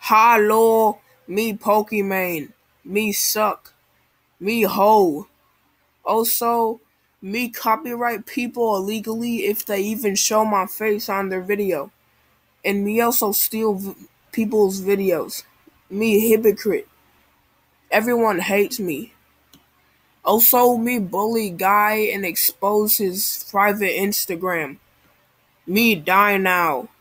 Hello, me Pokimane, me suck, me hoe. Also, me copyright people illegally if they even show my face on their video. And me also steal people's videos. Me hypocrite. Everyone hates me. Also, me bully guy and expose his private Instagram. Me die now.